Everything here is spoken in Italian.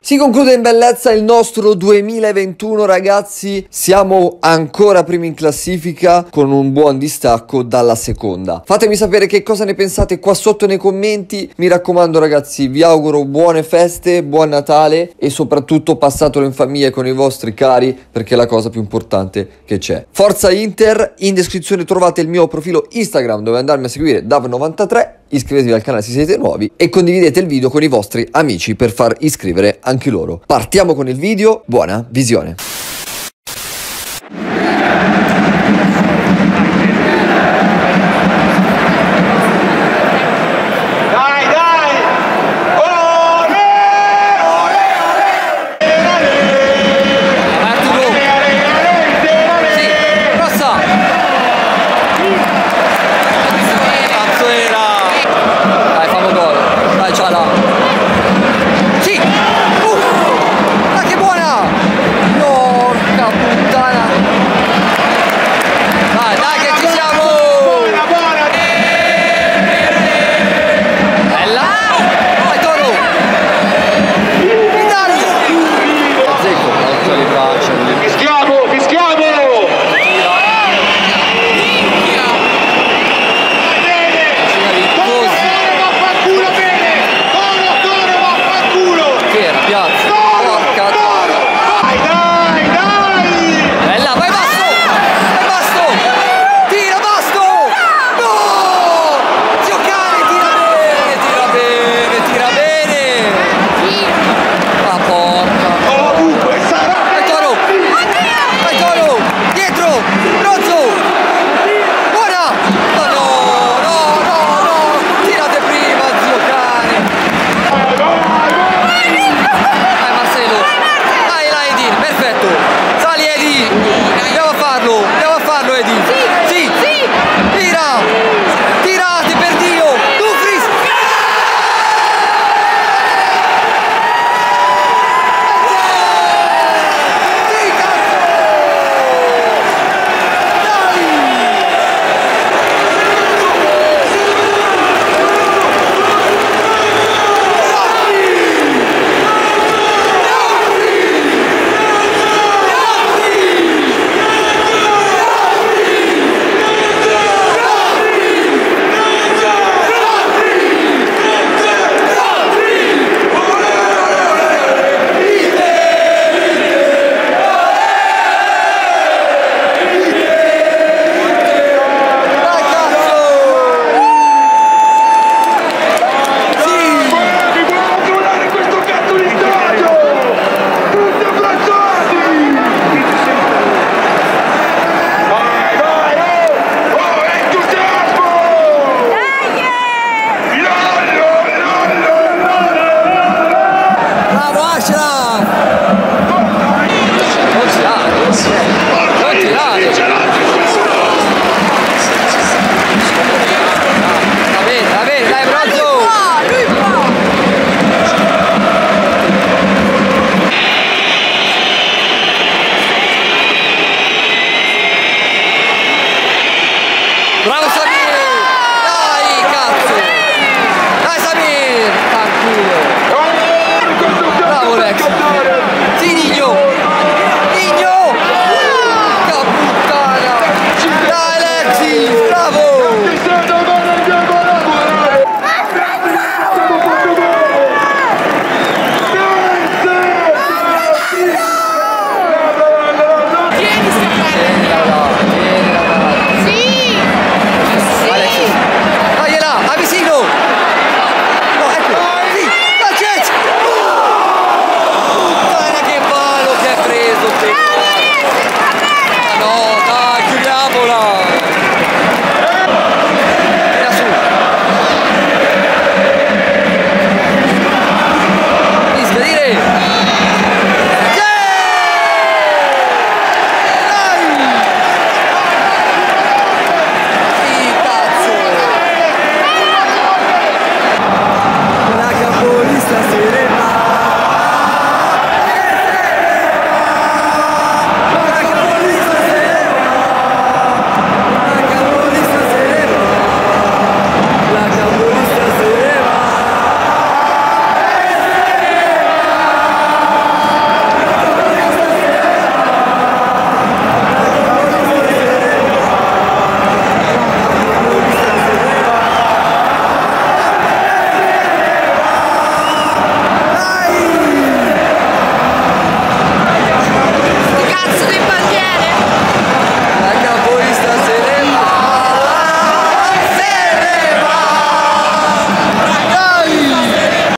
Si conclude in bellezza il nostro 2021, ragazzi. Siamo ancora primi in classifica con un buon distacco dalla seconda. Fatemi sapere che cosa ne pensate qua sotto nei commenti. Mi raccomando, ragazzi, vi auguro buone feste, buon Natale e soprattutto passatelo in famiglia con i vostri cari, perché è la cosa più importante che c'è. Forza Inter. In descrizione trovate il mio profilo Instagram dove andarmi a seguire, Dav93. Iscrivetevi al canale se siete nuovi e condividete il video con i vostri amici per far iscrivere anche loro. Partiamo con il video, buona visione.